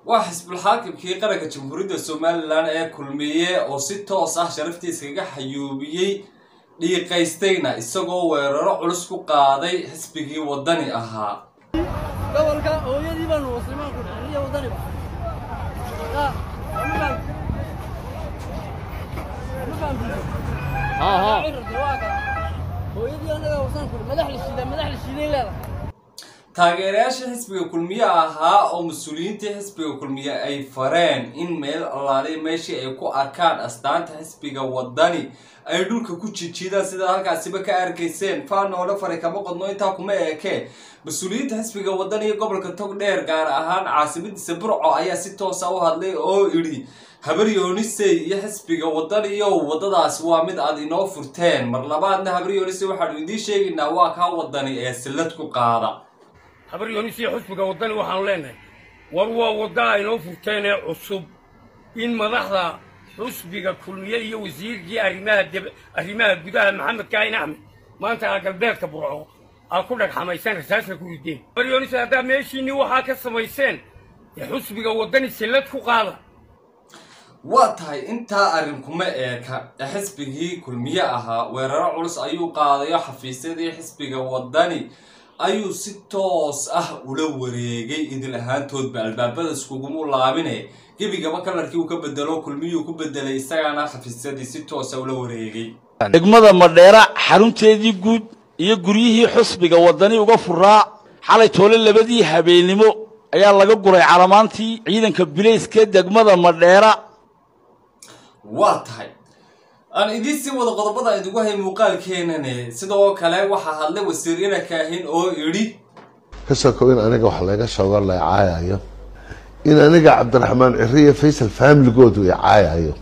وحسب الحاكم كي قرق جمهورية سوماليلاند ee kulmiye oo si toos ah sharaftiisa kaga xayuubiyay dhiiqaystayna isagoo weeraro culus ku qaaday xisbigii wadani ahaa gobolka hooyadii baan waslimaan ku dhacay wadani hooyadii anaga wasan ku madax la shiiday taageerayaasha xisbiga kulmiye ahaa oo mas'uuliyiinta xisbiga kulmiye ay fareen in meel alaale meeshii ay ku arkaan astaanta xisbiga wadani ay dhulka ku jijiidaan sida halkaasiba ka arkayseen faana hore faray kama qodno intaa kuma eekee mas'uuliyiinta xisbiga wadani iyo gobolka togdheer gaar ahaan caasimadiisa burco ayaa si toos ah u hadlay oo yidhi habaryoonisey iyo xisbiga wadani iyo wadadaas waa mid aad inoo furteen mar labaadna habaryoonisey waxaanu idiin sheegaynaa waa kaa wadani ee sillad ku qaada habaryoonisey xisbiga wadani waxaanu leenahay war waa wadda aynoo furteen ee cusub in madaxda xisbiga kulmiye iyo wasiirkii arrimaha gudaha maxamed kaahin axmed maanta galbeedka burco aa ku dhagxamayseen rasaasna ku rideen habaryoonisey haddaa meeshiinni waxaa ka samayseen xisbiga wadani sillad ku qaada waa tahay intaa arrin kuma eeka xisbigii kulmiye ahaa weeraro culus ayuu qaadayo xafiisyadii xisbiga wadani ayuu si toos ah ula wareegay idil ahaantoodba albaabada iskugumu laabine gebigaba kalarkii uu ka bedelo kulmiyuu ku bedelay isagana xafiisyadii si toos ah ula wareegay degmada Madheera xarunteedii guud iyo guryihii xisbiga wadani uga furaa xalay toole labadii habeenimo ayaa laga guray calamaantii ciidanka bilayska degmada Madheera waa tahay aan idin sii wada qodobada idigu hay muuqaalkeenane sidoo kale waxa hadlay wasiirina kaahin oo yiri kasoo in aniga wax laga soo laacayo in aniga Cabdiraxmaan Ciriye Faysal family-goodu ay caayayo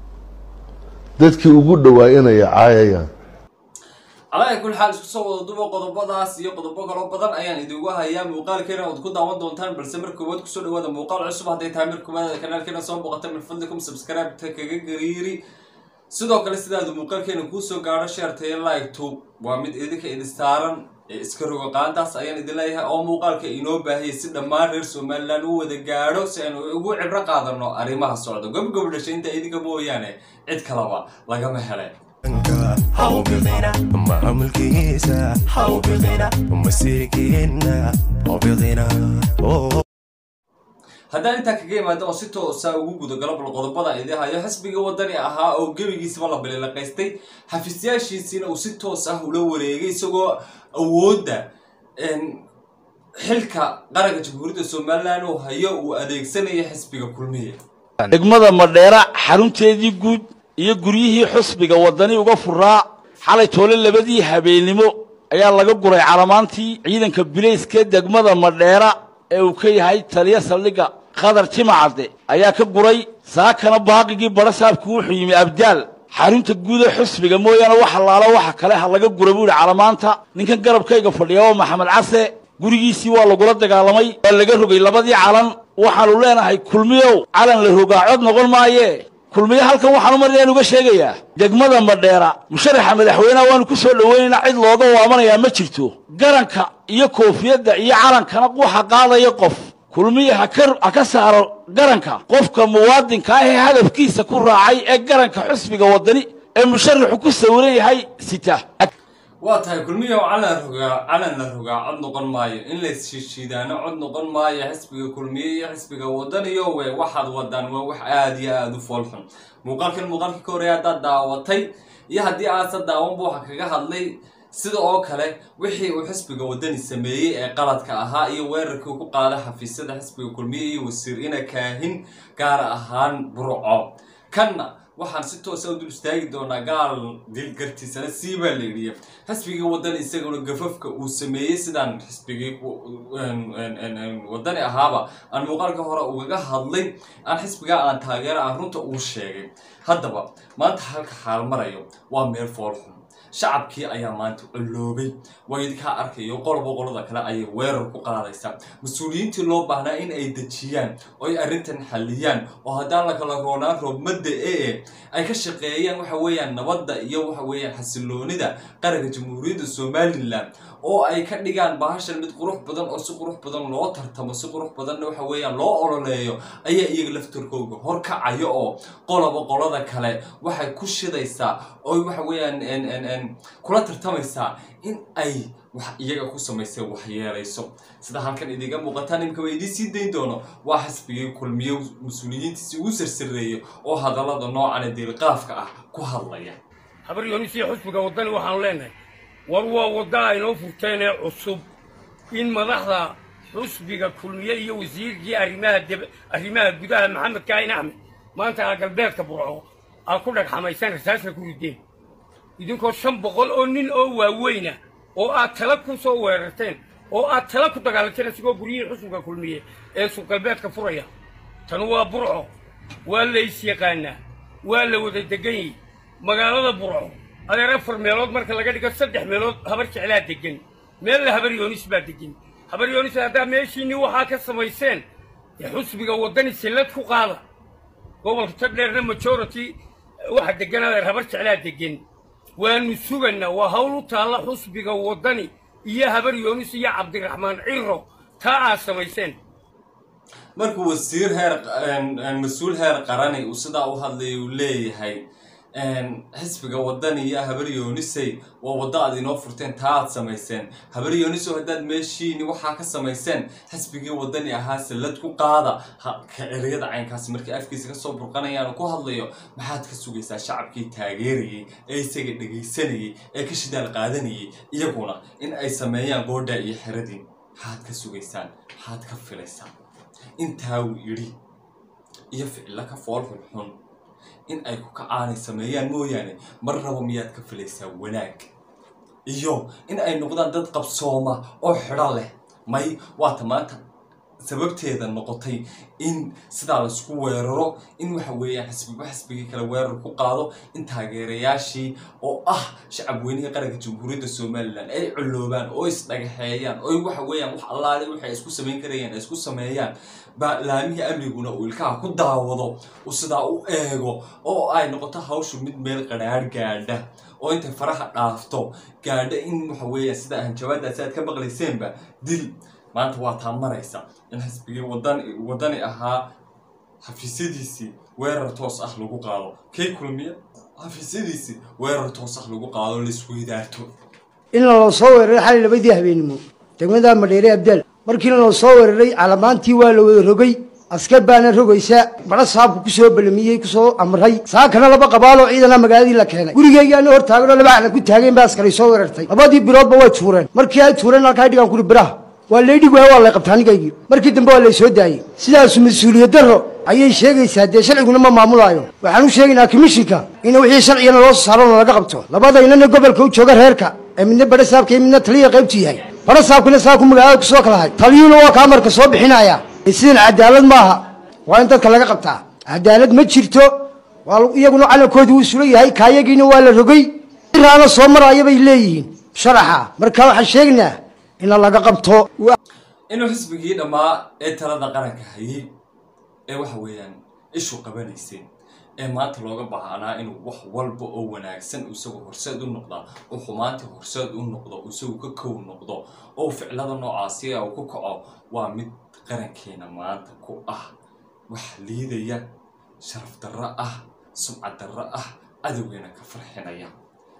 dadkii ugu dhawaayeen caayayaan على كل حال سووا ضبط قضبضة سيا قضبضة قلبضة أيان يدوها أيام مقال كنا وتكون دعوان دونتان برسمر كواد كسر هذا مقال عصب هذا يتعمل كمان كنال كنا صوب وقتها من فضلكم سبسكرايب تكجريري سدوا كل سيدا هذا مقال كنا كوسو قارة شير تيل لايك تو وعمد إيدك إنستغرام اسكروا قاعدة أيان يدلها أو مقال كإنه بهي سيدا مارر سوملانو وذا قارو سينو يقول عبرة قادرنا أريمها الصعود قبل شيء أنت إيدك مو يعني عد كلامه لقى مهلا هاو بغينا معامل كيسا هاو بغينا مسيركينا هاو بغينا هذا أنت كجيم هذا أصيته ساوجود قلب القضبضة إذا هاي حسب جو ودني أها أو جيم يجيس والله بلي لقيستي حفيزياش يصير أصيته سهل وريجي سجوا أودا إن حلكة قرقة جمهورية سوماليلاند وهي وأديك سنة حسب جو كلمية degmada Madheera xarunteedii guud iyo guryihii xisbiga wadani uga furaa xalay toole labadii habeenimo ayaa laga guray calamaantii ciidanka bilayska degmada Madheera ee uu ka yahay taliya saldhiga Qadar Timacade ayaa ka guray saakana baaqigii barasaabku wuxuu yimi Abdaal xarunta guud ee xisbiga mooyana waxa laala waxa kale ha laga guray buur calamaanta ninkan garabkayga fadhiyo Maxamed Case gurigiisii waa lagu dagaalamay waa laga rogay labadii calan waxaanu leenahay kulmiyow calan la rogaacod noqon maaye kulmiye halkan waxaan u marnay uga sheegayaa degmada Madheera musharaxa madaxweynaha waan ku soo dhaweynaa cid looga waamanaya ma jirto garanka iyo koofiyada iyo calankana waxa qaadaya qof kulmiye ha ka saaro garanka qofka muwaadinka ah ee hadafkiisa ku raacay ee garanka xisbiga wadani ee musharaxu ku sawiran yahay sita واتها كل مية على الرجع عد نقن ماي إن ليش شيء أنا عد نقن ماي حسب كل مية حسب ودني وواحد ودن وواحد يا فولحن مقال كوريا دعوتي يهدي عصا دعوان بوحك هذلي سيد أو كله وحي وحسب ودني سميه قلت كأها ويرك وقال حفيز حسب كل مية والسرين كاهن كار أهان برعاب كنا waxaan si toos ah u dul istaagi doonaa gaal dil gartiisana siiba leeyahay xisbiga wadani isagoo gafafka uu sameeyay sidaan xisbigii wadani ahaaba aan muuqaalka hore uga hadlay aan xisbiga aan taageero aan runta uu sheegay haddaba maanta halka xaal marayo waa meel foolxun shacabkii ayaa maanta culuubay waydka arkayo qolada kale ay weerar ku qaadaysa mas'uuliyiintii loo baahnaa in ay dajiyaan oo ay arrintan xaliyaan oo hadaan la kala roonaan roobmada ay ka shaqeeyaan waxa weeyaan nabadda iyo waxa weeyaan xasiloonida qaranka jamhuuriyadda Soomaaliland oo ay ka dhigaan bahashan mid qurux badan oo si qurux badan loo tartamo si qurux badanna waxa weeyaan loo ololeeyo ayaa iyaga laftarkooga horkacayo oo qoloba qolada kale waxay ku shidaysaa oo waxa weeyaan kula tartamaysaa in ay wax iyaga ku samaysay wax yeelayso sida halkan idiga muuqataan imka way idin sii dayn doono waa xisbigii kulmiye mas'uuliyiintiisa ugu sarsareeyo oo hadallada noocan deelqaafka ah ku hadlaya habar yoonisi xusbiga wadani waxaan leenahay war waa wada ay noo furteen cusub in madaxda xusbiga kulmiye iyo wasiirkii arrimaha gudaha maxamed kaahin axmed maanta galbeedka burco aa ku dhagxamaysan rasaasna ku rideen idinkoo 500 oo nin oo waaweyna oo aad tala ku soo weerarteen oo aad tala ku dagaalanteen sigoo guriyihii xusbiga kulmiye ee suuq galbeedka furaya tan waa burco waa la is yaqaanaa waa la wada degan yahay magaalada burco adeer 4 meelood marka laga dhigo 3 meelood habar jeclaa degan meel la habar yoonis baa degan habar yoonis hadda meeshiini waxaa ka samayseen xusbiga wadani silad ku qaada gobolka tadheerna majority waxa degan adeer habar jeclaa degan waanu suganaa waa hawl u taalla xusbiga wadani iyo habar yoonis iyo cabdiraxmaan ciro taa aa samayseen markuu wasiir mas'uul heer qarani uu sidaa u hadlay uu leeyahay xisbiga wadani iyo habar yoonisay waa wada aad inoo furteen taa aad samayseen habar yooniso haddaad meeshiini waxaa ka samayseen xisbigii wadani ahaa silad ku qaada ka ereyada caynkaasi markii afkiisa ka soo burqanayaan ku hadlayo maxaad ka sugaysaa shacabkii taageerayay ee isaga dhagaysanayay ee ka shidaal qaadanayay iyaguna in ay sameeyaan goodha iyo xiradii maxaad ka sugaysaan maxaad ka filaysaan intaa uu yidhi iyo ficilo ka fool xun in ay ku kacaanay sameeyaan mooyaane marnaba miyaad ka filaysaa wanaag iyo in ay noqdaan dad qabsooma oo xidho leh may waata maanta sababteeda noqotay in sidaa la isku weeraro in waxa weeyaan xisbigii kale weerar ku qaado in taageerayaashii oo ah shacab weynaha qaranka jamhuuriyadda Soomaaliland ay culoobaan oo isdhagaxeeyaan oo waxa weeyaan wax allaale waxay isku sameyn karayaan isku sameeyaan laamihii amniguna uu ilkaha ku daawado oo sidaa u eego oo ay noqoto hawshu mid meel qaraar gaadha oo intay faraha dhaafto gaadha in waxa weeyaan sida hanjabaadaas aad ka maqlayseenba dil maanta waa taamaraysa in xisbigii wadani ahaa xafiisyadiisii weerar toos ah lagu qaado kay kulmiye xafiisyadiisii weerar toos ah lagu qaado la isweydaarto in la soo weeraray xalay labadii habeenimo degmada Madheere Abdal markii la soo weeraray calamaantii waa la wada rogay askar baana rogaysa bala saabku ku soo balamiyay ku soo amray saakana laba qabaalo ciidana magaaladii la keenay gurigeygaana hor taagno laba aan ku taageen baa askari soo weerartay labadii biroodba way tuureen markii ay tuureen halka ay dhigan ku biraha waa leedhigu waa la qabtaanigaygi markii dambe waa la soo daayay sidaas mas'uuliyad daro ayay sheegaysaa de sharciguna ma maamulayo waxaan u sheegaynaa komishinka in wixii sharciga loo saaro laga qabto labadaynana gobolka u jooga reerka midna bada saabka midna taliya qaybtu yahay bada saabkuna saa ku magaalada ku soo kala hay taliyuna waa ka marka soo bixinaya sidin cadaalad maaha waa in dadka laga qabtaa cadaalad ma jirto waa iyaguna calankoodu uu sulan yahay kaayagiina waa la rogay iraana soo maraya bay leeyihiin sharaxa marka waxaan sheegnaa in laga qabto inuu xisbigii dhamaa ee talada qaranka hayay ee waxa weeyaan ishu qabanaysay ee maanta looga baahnaa inuu wax walba oo wanaagsan isagu horseed u noqdo oo xumaanta horseed u noqdo isagu ka kow noqdo oo ficilada noocaasi ah uu ku kaco waa mid qarankeena maanta ku ah wax liidaya sharaf darro ah sumcad darro ah adawgeena ka farxinaya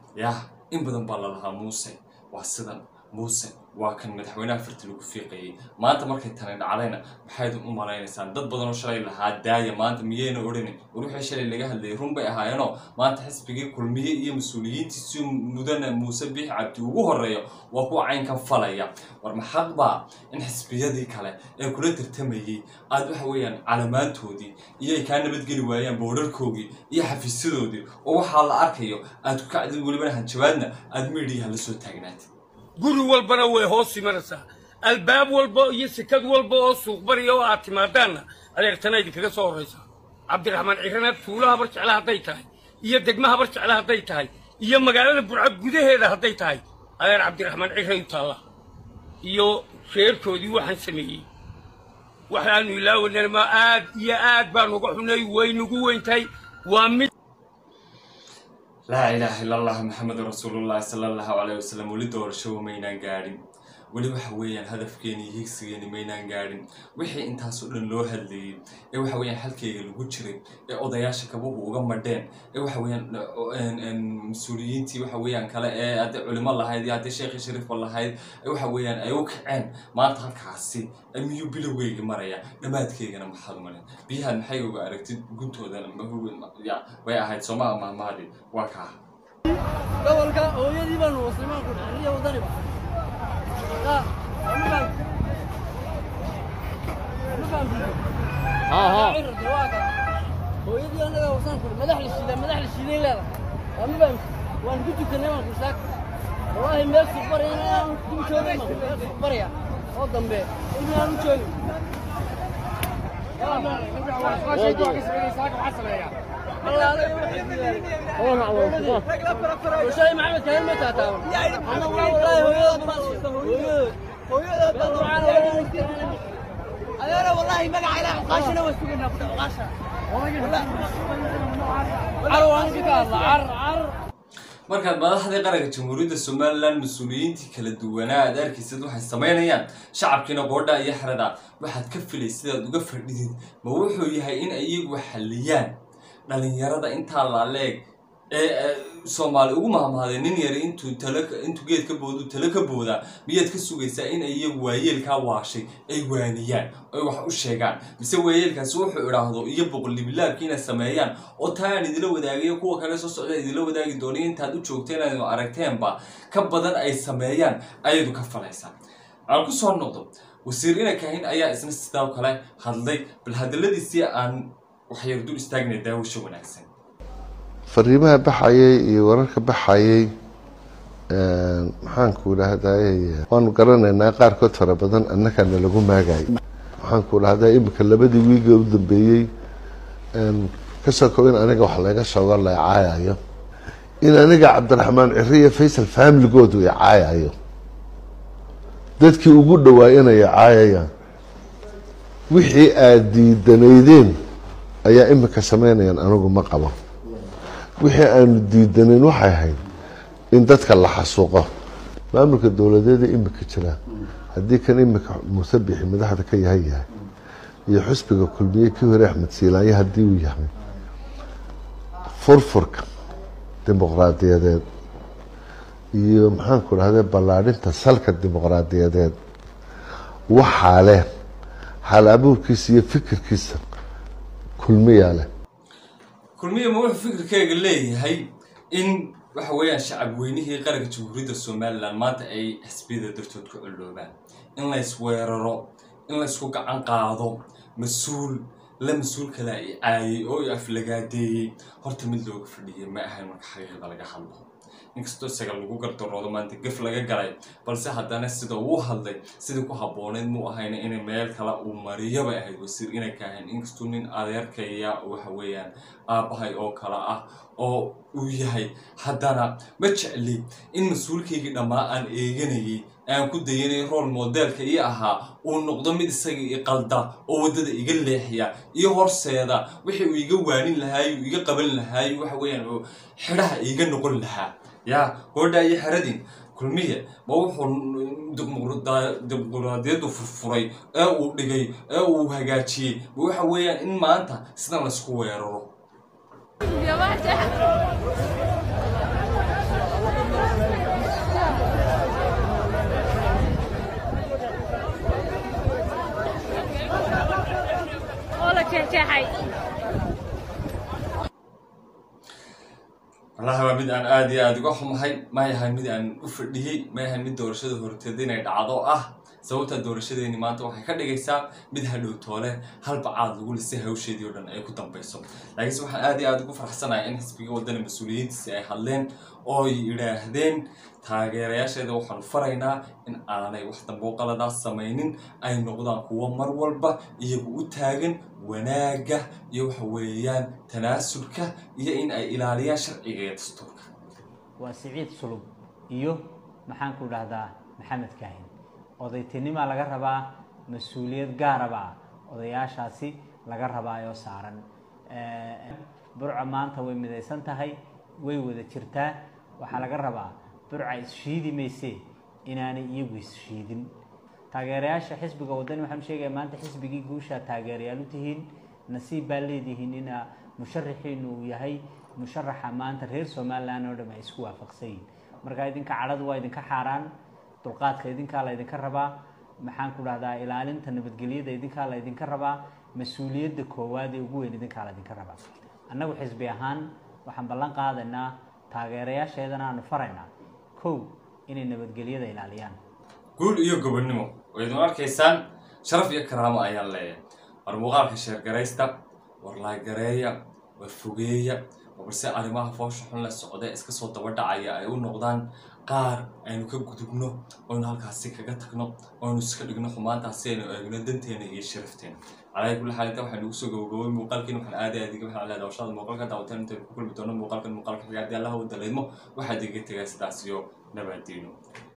in badan baa la lahaa muuse waa sidan muuse waa kan madaxweynaha farti lagu fiiqayay maanta markay tani dhacdayna maxay u malaynaysan dad badan oo shalay lahaa daaya maanta miyayna odhanin wixii shalay laga hadlay run bay ahaayeenoo maanta xisbigii kulmiye iyo mas'uuliyiintiisii mudana muuse biix cabdi ugu horeeyo waa kuwa caynkan falaya war maxaq baa in xisbiyadii kale ee kula tartamayay aad waxa weeyaan calamaantoodii iyo ay kaa nabadgeli waayaan boodharkoogii iyo xafiisyadoodii oo waxaa la arkayo aad ku kacdid welibana hanjabaadna aad miidiyaha la soo taagnaatid guri walbana way hoos imanaysaa albaab walba iyo sikad walba oo suuq bariya oo aad timaadaanna adeertana idinkaga soo horraysaa cabdiraxmaan cirana tuulo habar jecla hadday tahay iyo degmo habar jecla hadday tahay iyo magaalada burco gudaheeda hadday tahay adeer cabdiraxmaan ciray u taalla iyo sheerkoodii waxaan sameeyey waxaanu ilaawanana ma aad iyo aad baan uga xunay way nagu weyn tahay waa mid لا إله إلا الله محمد رسول الله صلى الله عليه وسلم ولي doorasho maynaan gaadhin weli waxa weeyaan hadafkeeni higsigeeni maynaan gaadhin wixii intaas oo dhan loo hadlayay ee waxa weeyaan halkeega lagu jiray ee odayaasha kabuhu uga madheen ee waxa weeyaan mas'uuliyiintii waxa weeyaan kale ee hadda culimo lahayd iyo hadda sheekh shariif lahayd ee waxa weeyaan ay u kaceen maanta halkaasi amiyuu bilowgeyga maraya dhamaadkeegana maxad marin biyaha maxay uga aragtid guntoodan way ahayd Soomaaliya maadi waa ka gobolka hooyadii baan muslimaan ku dhahay iyo wadani ba hooyadii anaga wasan ku madax la shiiday leedahay ama baan waan ku tukanay waan ku saak wallahi meel super inaan ku joogay ma super ya oo dambe inaan u joogay وشاي محمد كان متى تاون انا والله انا والله ما قاعد العب قاشنا وسوقنا قاشا markaad madaxda qaranka jamhuuriyadda Soomaaliland mas'uuliyiintii kala duwanaa adeerkiisadu waxay sameynayaan shacabkiina qoodha iyo xarada waxaad ka filaysid aad uga fadhidid ma wuxuu yahay in ayagu xaliyaan dhalinyarada inta la leeg Soomaali ugu maamulay nin yar intuu geed ka boodo tala ka booda miyaad ka sugaysaa in ayagu waayeelka waashay ay waaniyaan ay wax u sheegaan mise waayeelkaas wuxuu iraahdo iyo boqolibilaabkiina sameeyaan oo taan idila wadaagay kuwa kale soo socda idila wadaagi doonay intaad u joogteen aad aragteenba ka badan ay sameeyaan ayadu ka falaysan aan ku soo noqdo wasiir ina kaahin ayaa isna sidoo kale hadlay bal hadaladiisii aan wax yar dul istaagnay daawasho wanaagsan fariimaha baxayay iyo wararka baxayay maxaan ku raahday waanu garanaynaa qaar ka tara badan annagana lagu maagay maxaan ku raahday imika labadii wiig u dambeeyay ka soo kooban aniga wax laga soo laacayo in aniga Cabdiraxmaan Ciriye Faysal family-goodu ay caayayo dadkii ugu dhawaayeen caayayaan wixii aad diidanaydeen ayaa imika sameynayaan anigu ma qabo wixii aan diidanayn waxay ahayd in dadka la xasuuqo maamulka dawladeed imika jira haddii kan imika musabixi madaxda ka yahay iyo xisbiga kulmiye kii hore Axmed Siilaay haddii uu yahay furfurka dimuqraadiyadeed iyo maxaan ku raahday ballaadhinta salka dimuqraadiyadeed waxaa leh hal abuurkiisa iyo fikirkiisa kulmiya leh kulmiye ma wuxuu fikirkayga leeyahay in waxa weeyaan shacab weynihii qaranka jamhuuriyadda Soomaaliland maanta ay xisbiyada dartood ku culuubaan in la isweeraro in la isku gacan qaado mas'uul kale ay caayay oo aflagaadeeyay horta mid looga fadhiyay ma ahan marka xaqiiqada laga hadlo inkastoo isaga lagu gardaroodo maanta gaf laga galay balse haddana sida uu hadlay sidii ku habbooneed mu ahayna in meel kale uu mariyaba ahayd wasiir ina kaahin inkastoo nin adeerkaya waxa weeyaan aabahay oo kala ah oo uu yahay haddana ma jecli in mas'uulkayga dhamaa aan eeganayay aan ku dayanay role modelka iyo ahaa uu noqdo mid isaga i qalda oo wadada iga leexiya iyo horseeda wixii uu iga waanin lahaa uu iga qaban lahaa waxa weeyaan oo xiraha iga noqon lahaa ya qoodha iyo xaradin kulmiye ma wuxuu dimuqraadiyadu furfuray ee uu dhigay ee uu hagaajiyay waxa weeyaan in maanta sidan la isku weeraro والله مid aan aad iyo aad uga xumahay ma yahay mid aan u fadhiyay ma yahay mid doorashada horteed inay dhacdo sababta doorashadeeni maanta waxay ka dhigaysaa mid hadhow toole hal bacaad lagu lisay hawsheedii oo dhan ay ku dambayso laakiin waxaan aad iyo aad ugu faraxsanahay in xisbiga wadani mas'uuliyiintiisa ay hadleen oo yiraahdeen taageerayaasheeda waxaan faraynaa in aanay wax dambo qaladaas samaynin ay noqdaan kuwa mar walba iyagu u taagan wanaaga iyo waxa weeyaan tanaasulka iyo in ay ilaaliyaan sharciga iyo dastuurka waa Siciid Sulub iyo maxaan ku dhahdaa Maxamed Kaahin odaytinima laga rabaa mas'uuliyad gaar ah odayaashaasi laga rabaayo saaran burca maanta way midaysan tahay way wada jirtaa waxaa laga rabaa burca ishiidi mayse inaanay iyagu ishiidin taageerayaasha xisbiga wadani waxaan sheegayaa maanta xisbigii guusha taageerayaal u tihiin nasiib baa leedihiin in musharaxiin uu yahay musharaxa maanta reer Soomaaliland oo dhan ay isku waafaqsan marka idinka cadad waa idinka xaaraan dulqaadka idinka la idinka rabaa maxaan ku dhahdaa ilaalinta nabadgelyada idinka la idinka rabaa mas'uuliyadda koowaad ee ugu weyn idinka la idinka rabaa annagu xisbi ahaan waxaan ballan qaadaynaa taageerayaasheedana aanu faraynaa kow inay nabadgelyada ilaaliyaan guul iyo gobonnimo oo idin arkaysaan sharaf iyo karaamo ayaan leeyahay war muuqaalka sheer garaysta war laay gareeya war fogeeya balse arrimaha foosha xun la socda iska soo daba dhacaya ay u noqdaan qaar aynu ka gudubno oo halkaasi kaga tagno oo iska dhigno xumaantaasi aynu eegno danteena iyo sharafteena على كل حال انت waxaan ugu soo gowgoway muuqaalkiina waxaan aad waxaan leedahay washada muuqaalka daawataan inta ku kulmi doono muuqaalkan xigaaday Allah u daleemo waxa diga tagay sidaas iyo nabaddiino